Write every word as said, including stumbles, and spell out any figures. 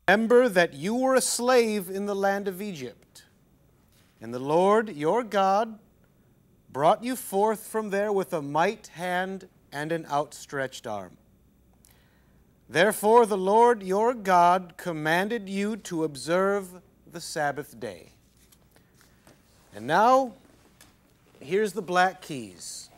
Remember that you were a slave in the land of Egypt, and the Lord your God brought you forth from there with a might hand and an outstretched arm. Therefore the Lord your God commanded you to observe the Sabbath day. And now, here's the black keys.